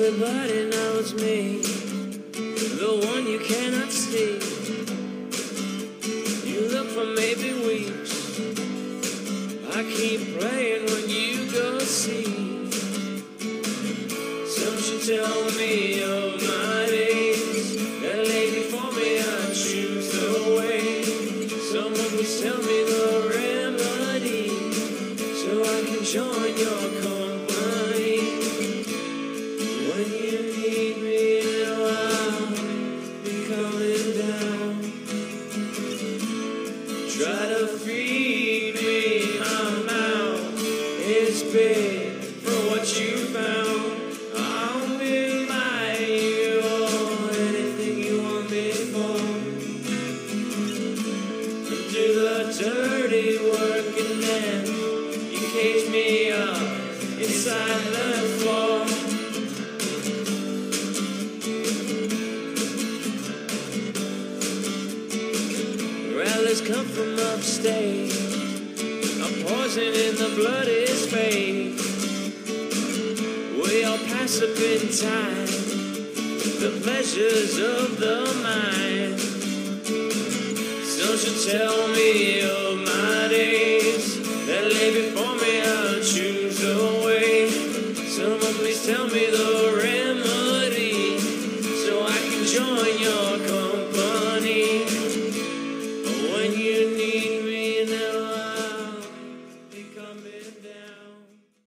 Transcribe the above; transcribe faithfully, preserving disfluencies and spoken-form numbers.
Everybody knows me, the one you cannot see. You look for maybe weeks, I keep praying when you go see. Some should tell me of my days, that lay before me I choose the way. Someone please tell me the remedy, so I can join your company. When you need me, I'll be coming down. Try to feed me, my mouth is big for what you found. I'll be by you, anything you want me for. Do the dirty work and then you cage me up inside the floor. Rallies come from upstate, a poison in the blood is fake. We all pass up in time, the pleasures of the mind. Don't you tell me of my days, that lay before me I'll choose a way. Someone please tell me the